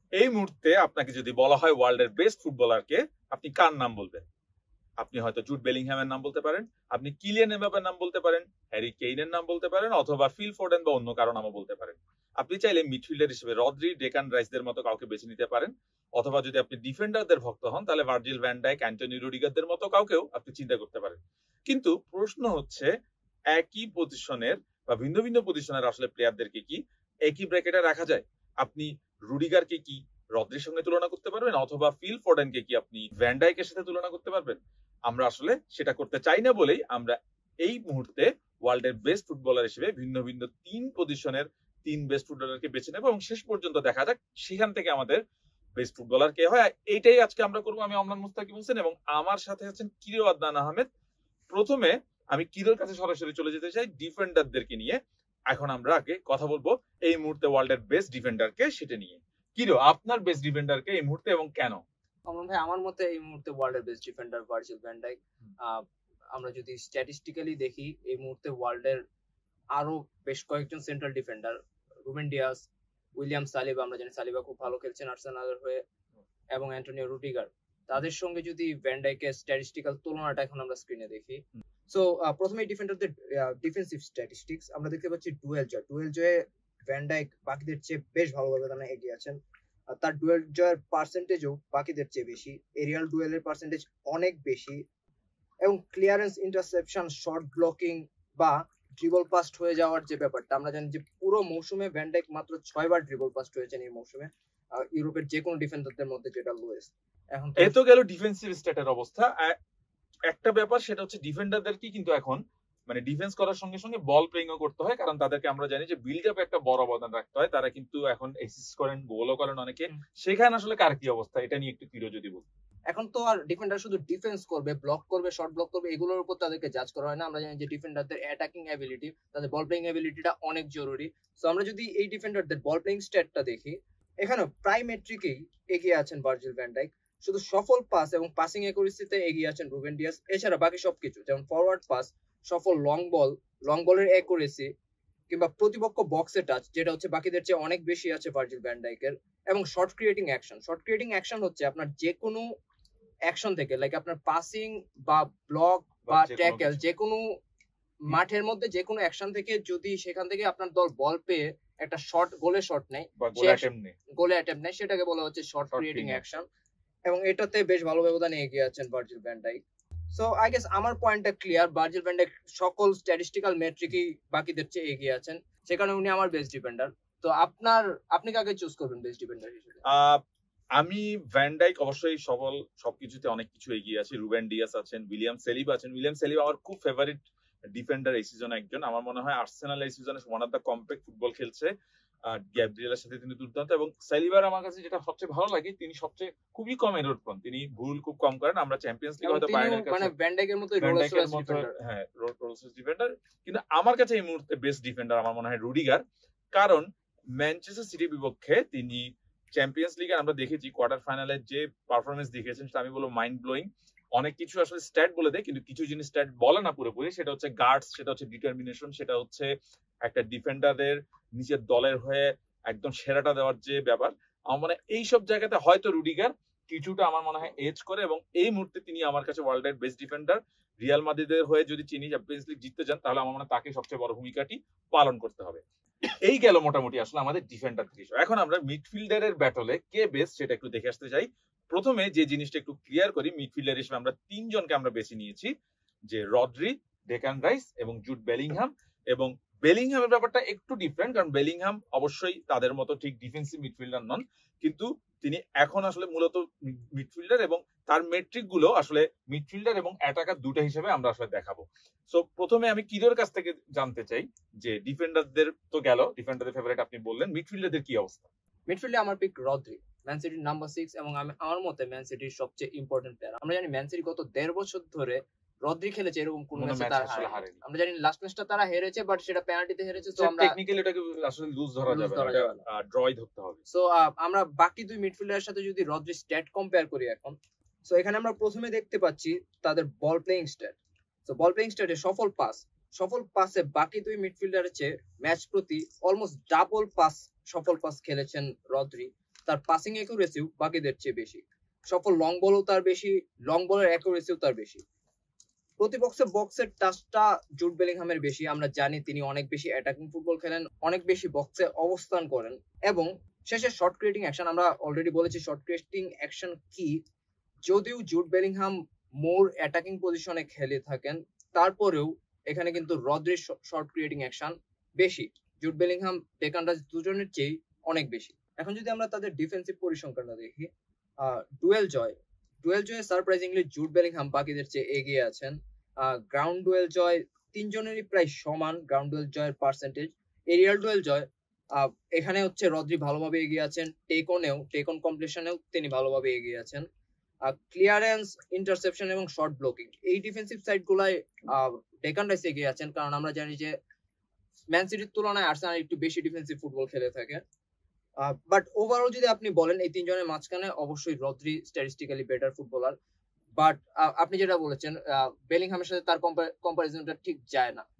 এই মুহূর্তে আপনাকে যদি বলা হয় ওয়ার্ল্ডের বেস্ট ফুটবলারকে, আপনি কার নাম বলবেন? আপনি হয়তো জুড বেলিংহ্যামের নাম বলতে পারেন, আপনি কিলিয়ান এমবাপ্পের নাম বলতে পারেন, হ্যারি কেইনের নাম বলতে পারেন, অথবা ফিল ফোর্ডেন বা অন্য কারো নামও বলতে পারেন। আপনি চাইলে মিডফিল্ডার হিসেবে রদ্রি, ডেকান রাইসদের মতো কাউকে বেছে নিতে পারেন, অথবা যদি আপনি ডিফেন্ডারদের ভক্ত হন তাহলে ভার্জিল ভ্যান ডাইক, অ্যান্টনি রুডিগারদের মতো কাউকেও আপনি চিন্তা করতে পারেন। কিন্তু প্রশ্ন হচ্ছে, একই পজিশনের বা ভিন্ন ভিন্ন পজিশনের আসলে প্লেয়ারদেরকে কি একই ব্র্যাকেটে রাখা যায়? আপনি রুডিগারকে কি রদ্রির সঙ্গে তুলনা করতে পারবেন, অথবা ফিল ফোর্ডেনকে কি আপনি ভ্যান ডাইকের সাথে তুলনা করতে পারবেন? আমরা আসলে সেটা করতে চাই না বলেই আমরা এই মুহূর্তে ওয়ার্ল্ডের বেস্ট ফুটবলার হিসেবে ভিন্ন ভিন্ন 3 পজিশনের 3 বেস্ট ফুটবলারকে বেছে নেব, এবং শেষ পর্যন্ত দেখা যাক সেখান থেকে আমাদের বেস্ট ফুটবলার কে হয়। এইটাই আজকে আমরা করবো। আমি অমলান মুস্তাকিব হোসেন এবং আমার সাথে আছেন কিরো আদনান আহমেদ। প্রথমে আমি কিরোর কাছে সরাসরি চলে যেতে চাই ডিফেন্ডারদেরকে নিয়ে। এখন আমরা আগে কথা বলবো এই মুহূর্তে ওয়ার্ল্ডের বেস্ট ডিফেন্ডারকে সেটা নিয়ে। কিরো, আপনার বেস্ট ডিফেন্ডারকে এই মুহূর্তে এবং কেন? ভাই, আমার মতে এই মুহূর্তে ওয়ার্ল্ডের best defender Virgil van Dijk. আমরা যদি স্ট্যাটিস্টিক্যালি দেখি, এই মুহূর্তে ওয়ার্ল্ডের আরো বেশ কয়েকজন central defender, Ruben Dias, William Saliba, আমরা জানি সালিবা খুব ভালো খেলছেন আর্সেনালের হয়ে, এবং অ্যান্টনিও রুডিগার, তাদের সঙ্গে যদি ভ্যান ডাইকের স্ট্যাটিস্টিক্যাল তুলনাটা এখন আমরা স্ক্রিনে দেখি। সো প্রথমে ডিফেন্ডারদের ডিফেন্সিভ স্ট্যাটিস্টিক্স আমরা দেখতে পাচ্ছি ডুয়েল জয়ে ভ্যান ডাইক বাকিদের চেয়ে বেশ ভালোভাবে তারা এগিয়ে আছেন। তার ডুয়েল জয়ের পার্সেন্টেজও বাকিদের চেয়ে বেশি, এরিয়াল ডুয়েলের পার্সেন্টেজ অনেক বেশি, এবং ক্লিয়ারেন্স, ইন্টারসেপশন, শর্ট ব্লকিং বা ড্রিবল পাস্ট হয়ে যাওয়ার যে ব্যাপারটা, আমরা জানি যে পুরো মৌসুমে ভ্যান ডাইক মাত্র 6 বার ড্রিবল পাস্ট হয়েছেন এই মৌসুমে, ইউরোপের যে কোনো ডিফেন্ডারদের মধ্যে যেটা লোয়েস্ট। এখন এত গেল ডিফেন্সিভ স্ট্যাটের অবস্থা। একটা ব্যাপার সেটা হচ্ছে ডিফেন্ডারদেরকে কিন্তু এখন মানে ডিফেন্স করার সঙ্গে সঙ্গে বল প্লেইংও করতে হয়, কারণ তাদেরকে আমরা জানি যে বিল্ড আপ একটা বড় অবদান রাখতে হয়। তারা কিন্তু এখন অ্যাসিস্ট করেন, গোলও করেন অনেকে। সেখানে আসলে কার কি অবস্থা, এটা নিয়ে একটু কিরো যদি বল। এখন তো আর ডিফেন্ডার শুধু ডিফেন্স করবে, ব্লক করবে, শর্ট ব্লক করবে, এগুলোর উপর তাদেরকে জাজ করা হয় না। আমরা জানি যে ডিফেন্ডারদের অ্যাটাকিং অ্যাবিলিটি, তাদের বল প্লেইং অ্যাবিলিটিটা অনেক জরুরি। সো আমরা যদি এই ডিফেন্ডারদের বল প্লেইং স্ট্যাটটা দেখি, এখানে প্রায় মেট্রিকেই এগিয়ে আছেন ভার্জিল ভ্যান ডাইক। শুধু সফল পাস এবং পাসিং অ্যাকুরেসিতে এগিয়ে আছেন রুবেন ডিয়াস। এছাড়া বাকি সবকিছু, যেমন ফরওয়ার্ড পাস, সফল লং বলের অ্যাকুরেসি, কিংবা প্রতিপক্ষ বক্সে টাচ, যেটা হচ্ছে বাকিদের চেয়ে অনেক বেশি আছে ভার্জিল ভ্যান ডাইকের, এবং শর্ট ক্রিয়েটিং অ্যাকশন হচ্ছে আপনার যে কোনো অ্যাকশন থেকে, লাইক আপনার পাসিং বা ব্লক বা ট্যাকল, যে কোনো মাঠের মধ্যে যে কোনো অ্যাকশন থেকে যদি সেখান থেকে আপনার দল বল পেয়ে একটা গোলে শট নেয়, গোলে অ্যাটেম্প নেয়, সেটাকে বলা হচ্ছে শর্ট ক্রিয়েটিং অ্যাকশন, এবং এটাতে বেশ ভালো ব্যবধানে এগিয়ে আছেন Virgil van Dijk. So I guess আমার পয়েন্টটা ক্লিয়ার, ভার্জিল ভ্যান ডাইক সকল স্ট্যাটিস্টিক্যাল মেট্রিকই বাকিদের চেয়ে এগিয়ে আছেন, সে কারণে উনি আমার বেস্ট ডিফেন্ডার। তো আপনি কাকে চুজ করবেন বেস্ট ডিফেন্ডার হিসেবে? আমি ভ্যান ডাইক অবশ্যই সবকিছুতে অনেক কিছু এগিয়ে আছে। রুবেন ডিয়াস আছেন, উইলিয়াম সেলিবা আছেন। উইলিয়াম সেলিবা আমার খুব ফেভারিট ডিফেন্ডার এই সিজনে একজন। আমার মনে হয় আর্সেনাল এই সিজনে one of the compact football খেলছে। গ্যাব্রিয়েলের সাথে তিনি দুর্দান্ত, এবং সেলিবার আমার কাছে যেটা সবচেয়ে ভালো লাগে, তিনি সবচেয়ে খুবই কম এরর পান, তিনি ভুল খুব কম করেন। আমরা চ্যাম্পিয়ন্স লিগে হয়তো বায়ার্নের কাছে মানে ভ্যান ডাইকের মতো হ্যাঁ রোলস ডিফেন্ডার, কিন্তু আমার কাছে এই মুহূর্তে বেস্ট ডিফেন্ডার আমার মনে হয় রুডিগার। কারণ ম্যানচেস্টার সিটির বিপক্ষে তিনি চ্যাম্পিয়ন্স লিগে আমরা দেখেছি কোয়ার্টার ফাইনালে যে পারফরমেন্স দেখিয়েছেন, সেটা আমি বলবো মাইন্ড ব্লোয়িং। অনেক কিছু আসলে স্ট্যাট বলে দেয়, কিন্তু কিছু জিনিস স্ট্যাট বলে না পুরোপুরি। সেটা হচ্ছে গার্ডস, সেটা হচ্ছে ডিটারমিনেশন, সেটা হচ্ছে একটা ডিফেন্ডারের নিচের দলের হয়ে একদম সেরাটা দেওয়ার যে ব্যাপার। আমার মনে হয় এইসব জায়গাতে হয়তো রুডিগার কিছুটা আমার মনে হয় এজ করে, এবং এই মুহূর্তে তিনি আমার কাছে ওয়ার্ল্ডের বেস্ট ডিফেন্ডার। রিয়াল মাদ্রিদের হয়ে যদি চিনি চ্যাম্পিয়ন্স লিগ জিততে যান, তাহলে আমার মনে হয় তাকে সবচেয়ে বড় ভূমিকাটি পালন করতে হবে। এই গেল মোটামুটি আসলে আমাদের ডিফেন্ডার থেকে। এখন আমরা মিডফিল্ডারের ব্যাটলে কে বেস্ট সেটা একটু দেখে আসতে চাই। প্রথমে যে জিনিসটা একটু ক্লিয়ার করি, মিডফিল্ডার হিসেবে আমরা 3 জনকে আমরা বেছে নিয়েছি, যে রদ্রি, ডেকান রাইস এবং জুড বেলিংহাম। এবং বেলিংহামের ব্যাপারটা একটু ডিফারেন্ট, কারণ বেলিংহাম অবশ্যই তাদের মতো ঠিক ডিফেন্সিভ মিডফিল্ডার নন, কিন্তু তিনি এখন আসলে মূলত মিডফিল্ডার, এবং তার মেট্রিক গুলো আসলে মিডফিল্ডার এবং অ্যাটাকার দুটো হিসেবে আমরা আসলে দেখাবো। সো প্রথমে আমি কিরোর কাছ থেকে জানতে চাই যে ডিফেন্ডারদের তো গেল, ডিফেন্ডারদের ফেভারিট আপনি বললেন, মিডফিল্ডারদের কি অবস্থা? মিডফিল্ডে আমার পিক রদ্রি, ম্যান সিটির নাম্বার 6, এবং আমার মতে ম্যান সিটির সবচেয়ে ইম্পর্টেন্ট প্লেয়ার। আমরা জানি ম্যান সিটি গত 1.5 বছর ধরে রদ্রি খেলেছে, এরকম কোন ম্যাচে তারা হারেনি। আমরা জানি লাস্ট ম্যাচটা তারা হেরেছে, বাট সেটা পেনাল্টিতে হেরেছে। সো আমরা টেকনিক্যালি এটাকে আসলে লুজ ধরা যাবে না, ড্রই ধরতে হবে। সো আমরা বাকি দুই মিডফিল্ডারের সাথে যদি রদ্রি স্ট্যাট কম্পেয়ার করি এখন, সো এখানে আমরা প্রথমে দেখতে পাচ্ছি তাদের ball playing stat. So ball playing স্ট্যাটে সফল পাসে বাকি দুই মিডফিল্ডারের চেয়ে ম্যাচ প্রতি অলমোস্ট ডাবল সফল পাস খেলেছেন রদ্রি। তার পাসিং অ্যাকুরেসিও বাকিদের চেয়ে বেশি, সফল লং বলও তার বেশি, লং বলের অ্যাকুরেসিও তার বেশি। প্রতি বক্সের টাচটা জুড বেলিংহামের বেশি। আমরা জানি তিনি অনেক বেশি অ্যাটাকিং ফুটবল খেলেন, অনেক বেশি বক্সে অবস্থান করেন, এবং শেষে শর্ট ক্রিয়েটিং অ্যাকশন, আমরা অলরেডি বলেছি শর্ট ক্রিয়েটিং অ্যাকশন কি। যদিও জুড বেলিংহাম মোর অ্যাটাকিং পজিশনে খেলে থাকেন, তারপরেও এখানে কিন্তু রদ্রির শর্ট ক্রিয়েটিং অ্যাকশন বেশি, জুড বেলিংহাম, ডেকান রাইস দুজনের চেয়ে অনেক বেশি। এখন যদি আমরা তাদের ডিফেন্সিভ পরিসংখ্যানটা দেখি, ডুয়েল জয়ে সারপ্রাইজিংলি জুড বেলিংহাম বাকিদের চেয়ে এগিয়ে আছেন। গ্রাউন্ড ডুয়েল জয় তিনজনেরই প্রায় সমান গ্রাউন্ড ডুয়েল জয়ের পার্সেন্টেজ। এরিয়াল ডুয়েল জয় এখানে হচ্ছে রদ্রি ভালোভাবে এগিয়ে আছেন, টেক অন কমপ্লিশনেও তিনি ভালোভাবে এগিয়ে আছেন। ক্লিয়ারেন্স, ইন্টারসেপশন এবং শর্ট ব্লকিং, এই ডিফেন্সিভ সাইড গুলায় ডেকান রাইস এগিয়ে আছেন, কারণ আমরা জানি যে ম্যান সিটির তুলনায় আর্সেনাল একটু বেশি ডিফেন্সিভ ফুটবল খেলে থাকে। বাট ওভারঅল যদি আপনি বলেন এই তিনজনের মাঝখানে অবশ্যই Rodri statistically better footballer, but আপনি যেটা বলেছেন বেলিংহামের সাথে তার কম্পারিজনটা ঠিক যায় না।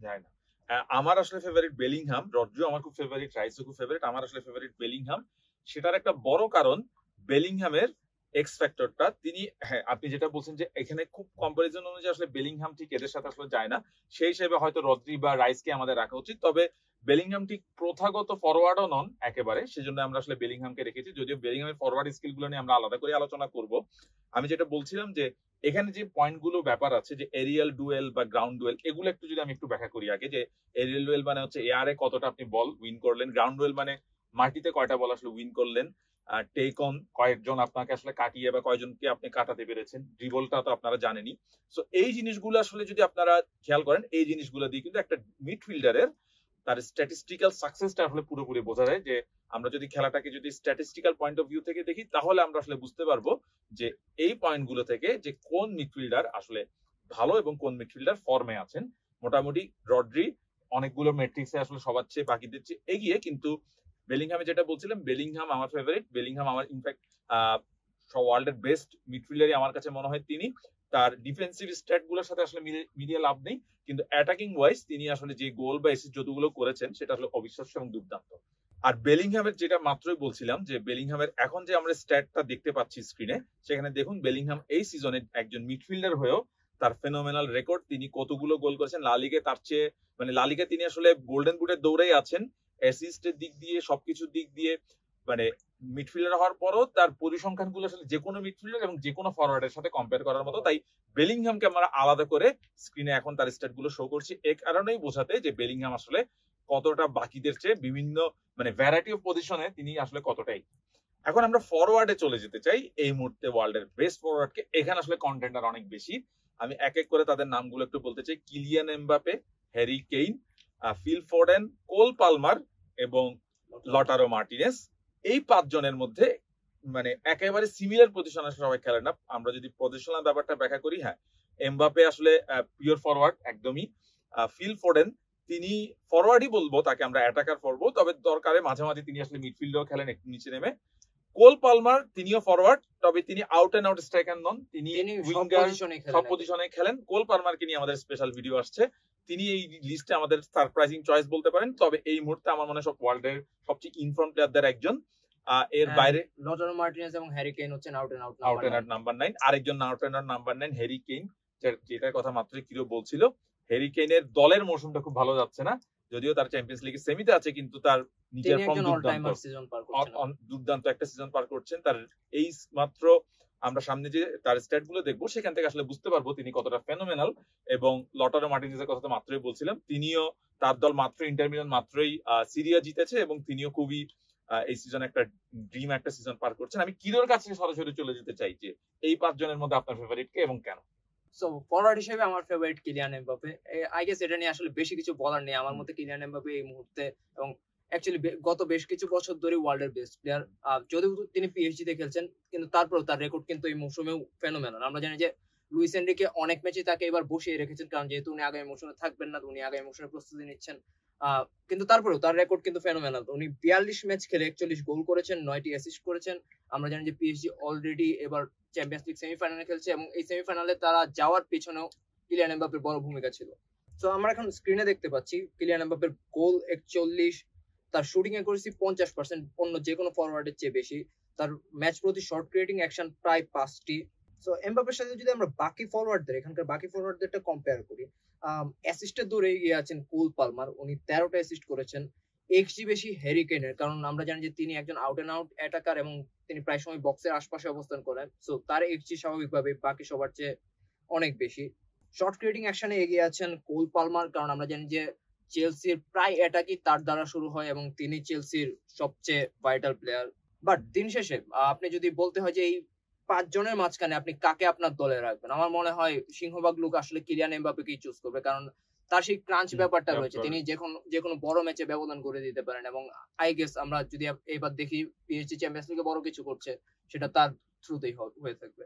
আমার আসলে ফেভারিট বেলিংহাম, রদ্রিও আমার খুব ফেভারিট, রাইসও খুব ফেভারিট, আমার আসলে ফেভারিট বেলিংহাম। সেটার একটা বড় কারণ বেলিংহামের এক্স ফ্যাক্টরটা। তিনি, হ্যাঁ আপনি যেটা বলছেন যে এখানে খুব কম্পারিজন অনুযায়ী আসলে বেলিংহাম ঠিক এদের সাথে আসলে যায় না, সেই হিসেবে হয়তো রদ্রি বা রাইসকে আমাদের রাখা উচিত। তবে বেলিংহাম ঠিক প্রথাগত ফরওয়ার্ডও নন একেবারে, সেজন্য আমরা আসলে বেলিংহামকে রেখেছি, যদিও বেলিংহামের ফরওয়ার্ড স্কিল গুলো নিয়ে আমরা আলাদা করে আলোচনা করব। আমি যেটা বলছিলাম যে এখানে যে পয়েন্টগুলো ব্যাপার আছে, যে এরিয়াল ডুয়েল বা গ্রাউন্ড ডুয়েল, এগুলো একটু যদি আমি একটু ব্যাখ্যা করি আগে। যে এরিয়াল ডুয়েল মানে হচ্ছে এয়ারে কতটা আপনি বল উইন করলেন, গ্রাউন্ড ডুয়েল মানে মাটিতে কয়টা বল আসলে উইন করলেন, টেক অন কয়েকজন আপনাকে আসলে কাটিয়ে বা কয়জনকে আপনি কাটাতে পেরেছেন, ড্রিবলটা তো আপনারা জানেনই। সো এই জিনিসগুলো আসলে যদি আপনারা খেয়াল করেন, এই জিনিসগুলো দিয়ে কিন্তু একটা মিডফিল্ডারের তার স্ট্যাটিস্টিক্যাল সাকসেসটা আসলে পুরোপুরি বোঝা যায়। যে আমরা যদি খেলাটাকে যদি স্ট্যাটিস্টিক্যাল পয়েন্ট অফ ভিউ থেকে দেখি, তাহলে আমরা আসলে বুঝতে পারবো যে এই পয়েন্টগুলো থেকে যে কোন মিডফিল্ডার আসলে ভালো এবং কোন মিডফিল্ডার ফর্মে আছেন। মোটামুটি রদ্রি অনেকগুলো মেট্রিক্সে আসলে সবার চেয়ে বাকিদের চেয়ে এগিয়ে, কিন্তু বেলিংহামে যেটা বলছিলাম, বেলিংহাম আমার ফেভারিট। বেলিংহাম আমার ইনফ্যাক্ট ওয়ার্ল্ডের বেস্ট মিডফিল্ডারই আমার কাছে মনে হয় তিনি। তার ডিফেন্সিভ স্ট্যাট গুলোর সাথে আসলে মিলিয়ে লাভ নেই, কিন্তু অ্যাটাকিং ওয়াইজ তিনি আসলে যে গোল বা এসিস্ট যতগুলো করেছেন সেটা আসলে অবিশ্বাস্য এবং দুর্দান্ত। আর বেলিংহামের যেটা মাত্রই বলছিলাম, যে বেলিংহামের এখন যে আমরা স্ট্যাটটা দেখতে পাচ্ছি স্ক্রিনে, সেখানে দেখুন বেলিংহাম এই সিজনে একজন মিডফিল্ডার হয়েও তার ফেনোমেনাল রেকর্ড, তিনি কতগুলো গোল করেছেন লা লিগে, তার চেয়ে মানে লা লিগে তিনি আসলে গোল্ডেন বুটের দৌড়েই আছেন, অ্যাসিস্টের দিক দিয়ে সবকিছুর দিক দিয়ে। মানে মিডফিল্ডার হওয়ার পরও তার পরিসংখ্যানগুলো আসলে যে কোনো মিডফিল্ডার এবং যে কোনো ফরওয়ার্ডের সাথে কম্পেয়ার করার মতো। তাই বেলিংহামকে আমরা আলাদা করে স্ক্রিনে এখন তার স্ট্যাট গুলো শো করছি, এ কারণেই বোঝাতে যে বেলিংহাম আসলে কতটা বাকিদের চেয়ে বিভিন্ন মানে ভ্যারাইটি অফ পজিশনে তিনি আসলে কতটাই। এখন আমরা ফরওয়ার্ডে চলে যেতে চাই, এই মুহূর্তে ওয়ার্ল্ডের বেস্ট ফরওয়ার্ডকে। এখানে আসলে কন্টেন্ডার অনেক বেশি, আমি এক এক করে তাদের নামগুলো একটু বলতে চাই। Kylian Mbappe, Harry Kane, Phil Foden, Cole Palmer এবং লটারো মার্টিনেস। এই পাঁচজনের মধ্যে মানে একেবারে সিমিলার পজিশনে সবাই খেলে না। আমরা যদি পজিশনাল ব্যাপারটা ব্যাখ্যা করি, হ্যাঁ এমবাপে আসলে পিওর ফরওয়ার্ড একদমই। ফিল ফোডেন তিনি ফরওয়ার্ডই বলবো, তাকে আমরা অ্যাটাকার করবো, তবে দরকারে মাঝে মাঝে তিনি আসলে মিডফিল্ডেও খেলেন একটু নিচে নেমে। কোল পালমার তিনিও ফরওয়ার্ড, তবে তিনি আউট এন্ড আউট স্ট্রাইকার নন, তিনি সব পজিশনে খেলেন। কোল পালমারকে নিয়ে আমাদের স্পেশাল ভিডিও আসছে, তিনি এই লিস্টে আমাদের সারপ্রাইজিং চয়েস বলতে পারেন। তবে এই মুহূর্তে আমার মনে হয় সব ওয়ার্ল্ডের সবচেয়ে ইনফর্ম প্লেয়ারদের একজন। এর বাইরে লটারো মার্টিনেজ এবং হ্যারি কেইন হচ্ছেন আউট এন্ড আউট নাম্বার 9। আরেকজন out and out number 9 Harry Kane, যেটার কথা মাত্রই কিরো বলছিল। হ্যারি কেইনের দলের মৌসুমটা খুব ভালো যাচ্ছে না, যদিও তার চ্যাম্পিয়ন্স লিগের সেমিতে আছে, কিন্তু তার নিজের ফর্ম দুর্দান্ত একটা সিজন পার করছেন। তার এই মাত্র আমরা সামনে যে তার স্ট্যাট গুলো দেখবো, সেখান থেকে আসলে বুঝতে পারবো তিনি কতটা ফেনোমেনাল। এবং লটারো মার্টিনেজের কথা তো মাত্রই বলছিলাম, তিনিও তার দল মাত্র ইন্টার মিলান মাত্রই সিরিয়া জিতেছে এবং তিনিও খুবই এই সিজন একটা ড্রিম একটা সিজন পার করছেন। আমি কিরোর কাছে সরাসরি চলে যেতে চাই যে এই পাঁচজনের মধ্যে আপনার ফেভারিট কে এবং কেন? সো ফরওয়ার্ড হিসেবে আমার favourite Kylian Mbappe. I guess এটা নিয়ে আসলে বেশি কিছু বলার নেই আমার মতে। কিলিয়ান এমবাপে এই মুহূর্তে এবং অ্যাকচুয়ালি গত বেশ কিছু বছর ধরে ওয়ার্ল্ডের বেস্ট প্লেয়ার। যদিও তিনি পিএসজি তে খেলছেন, কিন্তু তারপরেও তার রেকর্ড কিন্তু এই মৌসুমেও ফেনোমেনাল। আমরা জানি যে লুইস এনরিকে অনেক ম্যাচে তাকে এবার বসিয়ে রেখেছেন, কারণ যেহেতু উনি আগামী মৌসুমে থাকবেন না, উনি আগামী মৌসুমে প্রস্তুতি নিচ্ছেন। কিন্তু তারপরেও তার রেকর্ড কিন্তু ফেনোমেনাল। উনি 42 ম্যাচ খেলে 41 গোল করেছেন, 9টি অ্যাসিস্ট করেছেন। আমরা জানি যে পিএসজি অলরেডি এবার চ্যাম্পিয়ন্স লিগ সেমিফাইনালে খেলছে এবং এই সেমিফাইনালে তারা যাওয়ার পিছনেও কিলিয়ান এমবাপের বড় ভূমিকা ছিল। তো আমরা এখন স্ক্রিনে দেখতে পাচ্ছি কিলিয়ান এমবাপের গোল 41, তার শুটিং অ্যাকুরেসি 50%, অন্য যে কোনো ফরওয়ার্ডের চেয়ে বেশি। তার ম্যাচ প্রতি শট ক্রিয়েটিং অ্যাকশন প্রায় 5টি। সো এমবাপ্পের সাথে যদি আমরা বাকি ফরওয়ার্ডদের এখানকার বাকি ফরওয়ার্ডদেরটা কম্পেয়ার করি, অ্যাসিস্টের দৌড়ে এগিয়ে আছেন কোল পালমার, উনি 13টা অ্যাসিস্ট করেছেন। এক্সজি বেশি হ্যারি কেনের, কারণ আমরা জানি যে তিনি একজন আউট এন্ড আউট অ্যাটাকার এবং তিনি প্রায় সময় বক্সের আশপাশে অবস্থান করেন। সো তার এক্সজি স্বাভাবিকভাবে বাকি সবার চেয়ে অনেক বেশি। শর্ট ক্রিয়েটিং অ্যাকশনে এগিয়ে আছেন কোল পালমার, কারণ আমরা জানি যে চেলসির প্রায় অ্যাটাকই তার দ্বারা শুরু হয় এবং তিনি চেলসির সবচেয়ে ভাইটাল প্লেয়ার। বাট দিন শেষে আপনি যদি বলতে হয় যে এই 5 জনের মাঝখানে আপনি কাকে আপনার দলে রাখবেন, আমার মনে হয় সিংহভাগ লোক আসলে কিলিয়ান এমবাপ্পেকেই চুজ করবে, কারণ তার সেই ক্রাঞ্চ ব্যাপারটা রয়েছে, তিনি যে কোনো বড় ম্যাচে ব্যবধান করে দিতে পারেন। এবং আই গেস আমরা যদি এবার দেখি পিএসজি চ্যাম্পিয়ন্স লিগে বড় কিছু করছে, সেটা তার থ্রুতেই হয়ে থাকবে।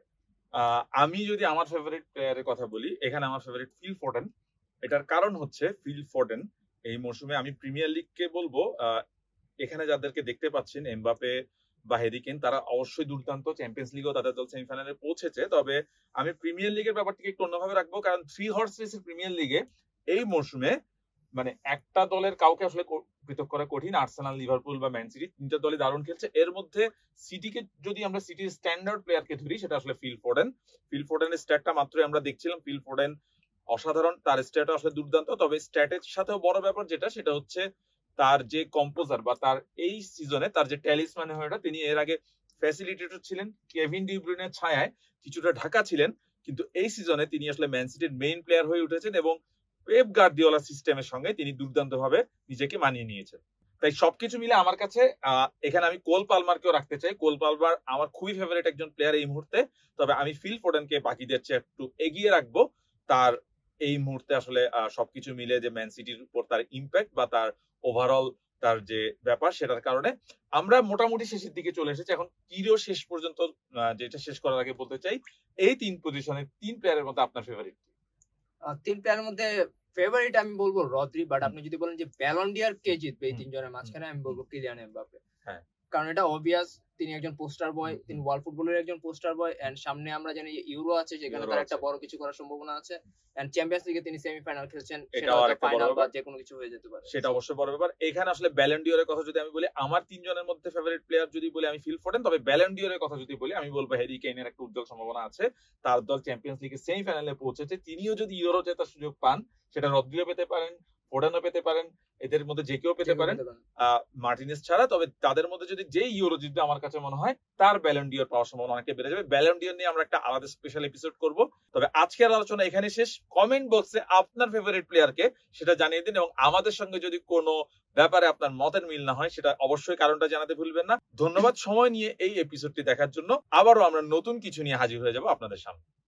আমি যদি আমার ফেভারিট প্লেয়ারের কথা বলি, এখানে আমার ফেভারিট ফিল ফোডেন। এটার কারণ হচ্ছে ফিল ফোডেন এই মৌসুমে আমি প্রিমিয়ার লিগকে বলবো, এখানে যাদেরকে দেখতে পাচ্ছেন এমবাপে বা হ্যারি কেন, তারা অবশ্যই দুর্দান্ত, চ্যাম্পিয়ন্স লিগও তাদের দল সেমিফাইনালে পৌঁছেছে। তবে আমি প্রিমিয়ার লিগের ব্যাপারটিকে একটু অন্যভাবে রাখবো, কারণ 3 হর্স রেসের প্রিমিয়ার লিগে এই মৌসুমে মানে একটা দলের কাউকে আসলে পৃথক করা কঠিন। আর্সেনাল, লিভারপুল বা ম্যান সিটি, তিনটা দলই দারুণ খেলছে। এর মধ্যে সিটিকে যদি আমরা সিটির স্ট্যান্ডার্ড প্লেয়ারকে ধরি, সেটা আসলে ফিল ফোডেন। ফিল ফোডেনের স্ট্যাটটা মাত্রই আমরা দেখছিলাম, ফিল ফোডেন অসাধারণ, তার স্ট্যাট আসলে দুর্দান্ত। তবে স্ট্যাটের সাথেও বড় ব্যাপার সেটা হচ্ছে তার যে কম্পোজার বা তার এই সিজনে তার যে ট্যালিসম্যান হয়ে ওঠা। তিনি এর আগে ফ্যাসিলিটেটর ছিলেন, কেভিন ডি ব্রুইনের ছায়ায় কিছুটা ঢাকা ছিলেন, কিন্তু এই সিজনে তিনি আসলে ম্যান সিটির মেইন প্লেয়ার হয়ে উঠেছেন এবং পেপ গার্দিওলা সিস্টেমের সঙ্গে তিনি দুর্দান্তভাবে নিজেকে মানিয়ে নিয়েছেন। তাই সবকিছু মিলে আমার কাছে এখানে আমি কোল পালমারকেও রাখতে চাই। কোল পালমার আমার খুবই ফেভারিট একজন প্লেয়ার এই মুহূর্তে, তবে আমি ফিল ফোডেনকে বাকিদের চেয়ে একটু এগিয়ে রাখবো। তার এই মুহূর্তে আসলে সবকিছু মিলে যে ম্যান সিটির উপর তার ইম্প্যাক্ট বা তার ওভারঅল তার যে ব্যাপার, সেটার কারণে আমরা মোটামুটি শেষের দিকে চলে এসেছি। এখন কিরও শেষ পর্যন্ত যেটা শেষ করার আগে বলতে চাই, এই 3 পজিশনের 3 প্লেয়ারের মধ্যে আপনার ফেভারিট? 3 প্লেয়ারের মধ্যে ফেভারিট আমি বলবো রদ্রি, বাট আপনি যদি বলেন যে ব্যালন ডি'অর কে জিতবে এই 3 জনের মাঝখানে, আমি বলবো কিলিয়ান এমবাপ্পে। হ্যাঁ, কারণ এটা অবভিয়াস, তিনি একজন পোস্টার বয়, তিনি ওয়ার্ল্ড ফুটবলের একজন পোস্টার বয়, এন্ড সামনে আমরা জানি যে ইউরো আছে, যেখানে তার একটা বড় কিছু করার সম্ভাবনা আছে, এন্ড চ্যাম্পিয়ন্স লিগে তিনি সেমিফাইনাল খেলছেন, সেটা হয়তো ফাইনাল বা যে কোনো কিছু হয়ে যেতে পারে, সেটা অবশ্যই বড় ব্যাপার। এখানে আসলে ব্যালন ডি'অরের কথা যদি আমি বলি, আমার 3 জনের মধ্যে ফেভারিট প্লেয়ার যদি বলি আমি ফিল ফোডেন, তবে ব্যালন ডি'অরের কথা যদি বলি আমি বলবো হ্যারি কেইনের একটা উজ্জ্বল সম্ভাবনা আছে। তার দল চ্যাম্পিয়ন্স লিগে সেমিফাইনালে পৌঁছেছে, তিনিও যদি ইউরো জেতার সুযোগ পান, সেটা রদ্রিও পেতে পারেন, ফোডেনও পেতে পারেন, এদের মধ্যে যে কেউ পেতে পারেন মার্টিনেস ছাড়া। তবে তাদের মধ্যে যদি যেই ইউরো জিতবে, আমার কাছে মনে হয় তার ব্যালন ডি'অর পাওয়ার সম্ভাবনা অনেকটা বেড়ে যাবে। ব্যালন ডি'অর নিয়ে আমরা একটা আলাদা স্পেশাল এপিসোড করব। তবে আজকের আলোচনা এখানে শেষ। কমেন্ট বক্সে আপনার ফেভারিট প্লেয়ারকে সেটা জানিয়ে দিন, এবং আমাদের সঙ্গে যদি কোনো ব্যাপারে আপনার মতের মিল না হয়, সেটা অবশ্যই কারণটা জানাতে ভুলবেন না। ধন্যবাদ সময় নিয়ে এই এপিসোডটি দেখার জন্য। আবারও আমরা নতুন কিছু নিয়ে হাজির হয়ে যাব আপনাদের সামনে।